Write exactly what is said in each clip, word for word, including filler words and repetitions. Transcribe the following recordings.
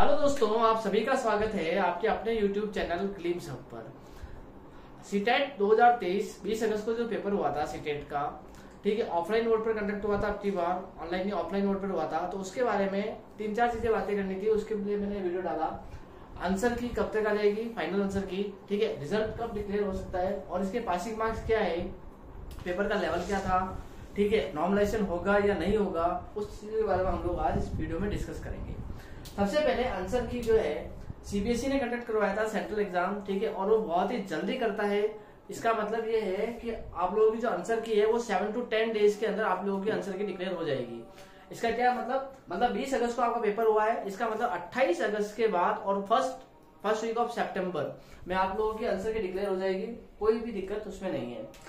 Hello दोस्तों, आप सभी का स्वागत है आपके अपने यूट्यूब चैनल क्लिम्स हब पर। सीटेट दो हज़ार तेईस बीस अगस्त को जो पेपर हुआ था सीटेट का, ठीक है, ऑफलाइन मोड पर कंडक्ट हुआ था। अब की बार ऑनलाइन नहीं ऑफलाइन मोड पर हुआ था, तो उसके बारे में तीन चार चीजें बातें करनी थी। उसके लिए मैंने वीडियो डाला। आंसर की कब तक आ जाएगी, फाइनल आंसर की, ठीक है, रिजल्ट कब डिक्लेयर हो सकता है, और इसके पासिंग मार्क्स क्या है, पेपर का लेवल क्या था, ठीक है, नॉर्मलाइजेशन होगा या नहीं होगा, उस चीज के बारे में हम लोग आज इस वीडियो में डिस्कस करेंगे। सबसे पहले आंसर की जो है सीबीएसई ने कंडक्ट करवाया था सेंट्रल एग्जाम, ठीक है, और वो बहुत ही जल्दी करता है। इसका मतलब ये है कि आप लोगों की जो आंसर की है वो सेवन टू टेन डेज के अंदर आप लोगों की आंसर की डिक्लेयर हो जाएगी। इसका क्या मतलब मतलब बीस अगस्त को आपका पेपर हुआ है, इसका मतलब अट्ठाईस अगस्त के बाद और फर्स्ट फर्स्ट वीक ऑफ सितंबर में आप लोगों की आंसर की डिक्लेयर हो जाएगी। कोई भी दिक्कत उसमें नहीं है।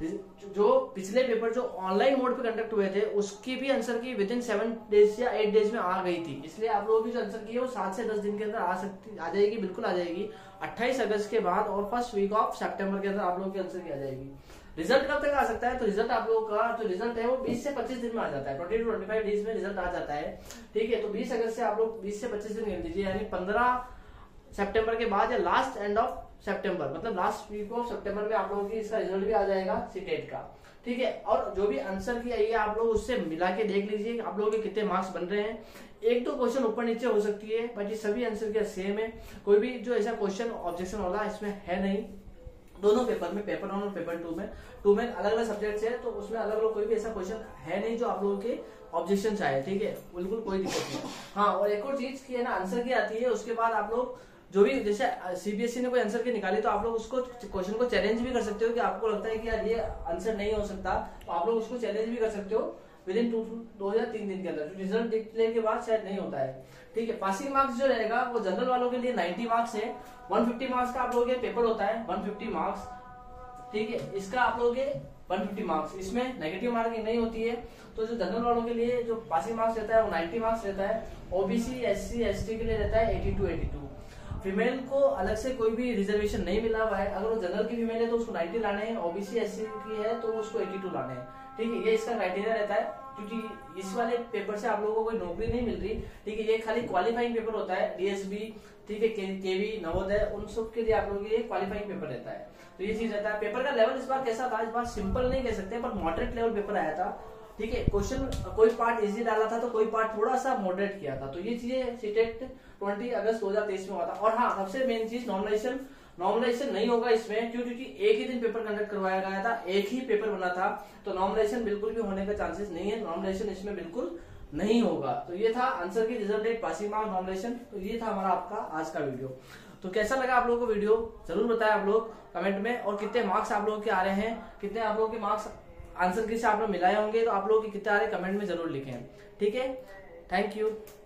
जो पिछले पेपर जो ऑनलाइन मोड पे कंडक्ट हुए थे उसकी भी answer key within seven days या एट डेज में आ गई थी। इसलिए आप लोगों की जो आंसर की है वो सात से दस दिन के अंदर आ सकती आ जाएगी, बिल्कुल आ जाएगी। अट्ठाईस अगस्त के बाद और फर्स्ट वीक ऑफ सितंबर के अंदर आप लोगों की आंसर की आ जाएगी। रिजल्ट कब तक आ सकता है, तो रिजल्ट आप लोगों का जो रिजल्ट है वो बीस से पच्चीस दिन में आ जाता है। Twenty two twenty five days में रिजल्ट आ जाता है, ठीक है। तो बीस अगस्त से आप लोग बीस से पच्चीस दिन गिन दीजिए, यानी पंद्रह सितंबर के बाद या लास्ट एंड ऑफ सितंबर, मतलब लास्ट वीक ऑफ सितंबर में आप लोगों की इसका रिजल्ट भी आ जाएगा सीटेट का, ठीक है। और जो भी आंसर की आई है आप लोग उससे मिला के देख लीजिए आप लोगों के कितने मार्क्स बन रहे हैं। एक दो क्वेश्चन ऊपर नीचे हो सकती है, बट ये सभी आंसर क्या सेम है। कोई भी जो ऐसा क्वेश्चन ऑब्जेक्शन वाला इसमें है नहीं। दोनों पेपर में, पेपर वन और पेपर टू में टू में अलग अलग सब्जेक्ट है, तो उसमें अलग अलग कोई भी ऐसा क्वेश्चन है नहीं जो आप लोगों के ऑब्जेक्शन आए, ठीक है, बिल्कुल कोई दिक्कत नहीं। हाँ, और एक और चीज की है ना, आंसर की आती है उसके बाद आप लोग जो भी जैसे सीबीएसई ने कोई आंसर की निकाली तो आप लोग उसको क्वेश्चन को चैलेंज भी कर सकते हो कि आपको लगता है कि यार ये आंसर नहीं हो सकता, तो आप लोग उसको चैलेंज भी कर सकते हो विद इन टू दो या तीन दिन के अंदर। रिजल्ट डिक्लेयर के बाद शायद नहीं होता है, ठीक है। पासिंग मार्क्स जो रहेगा वो जनरल वालों के लिए नाइन्टी मार्क्स है। एक सौ पचास मार्क्स का आप लोगों के पेपर होता है, एक सौ पचास मार्क्स, ठीक है। इसका आप लोगों के एक सौ पचास मार्क्स, इसमें नेगेटिव मार्किंग नहीं होती है। तो जो जनरल वालों के लिए जो पासिंग मार्क्स रहता है वो नब्बे मार्क्स रहता है। ओबीसी एससी एसटी के लिए रहता है बयासी बयासी। फीमेल को अलग से कोई भी रिजर्वेशन नहीं मिला हुआ है। अगर वो जनरल की फीमेल है तो उसको नब्बे लाने हैं, ओबीसी एससी की है तो उसको बयासी लाने हैं, ठीक है। ये इसका क्राइटेरिया रहता है, क्योंकि इस वाले पेपर से आप लोगों को कोई नौकरी नहीं मिल रही, ठीक है। ये खाली क्वालिफाइंग पेपर होता है, डीएसबी, ठीक है, केवी, नवोदय, उन सब के लिए आप लोगों के लिए क्वालिफाइंग पेपर रहता है। तो ये चीज रहता है। पेपर का लेवल इस बार कैसा था, इस बार सिंपल नहीं कह सकते पर मॉडरेट लेवल पेपर आया था, ठीक है। क्वेश्चन कोई पार्ट इजी डाला था तो कोई पार्ट थोड़ा सा मॉडरेट किया था। तो ये चीजें सीटेट बीस अगस्त दो हज़ार तेईस में हुआ था। और हाँ, सबसे मेन चीज नॉर्मलाइजेशन नॉर्मलाइजेशन नहीं होगा इसमें, क्यों, क्योंकि एक ही दिन पेपर कंडक्ट करवाया गया था, एक ही पेपर बना था, तो नॉर्मलाइजेशन बिल्कुल भी होने का चांसेस नहीं है। नॉर्मलाइजेशन इसमें बिल्कुल नहीं होगा। तो ये था answer key result date, passing marks, normalisation. तो ये था हमारा आपका आज का वीडियो। तो कैसा लगा आप लोगों को वीडियो, जरूर बताएं आप लोग कमेंट में। और कितने मार्क्स आप लोगों के आ रहे हैं, कितने आप लोगों के मार्क्स आंसर की से आप लोग मिलाए होंगे, तो आप लोग कितने आ रहे कमेंट में जरूर लिखें, ठीक है। Thank you.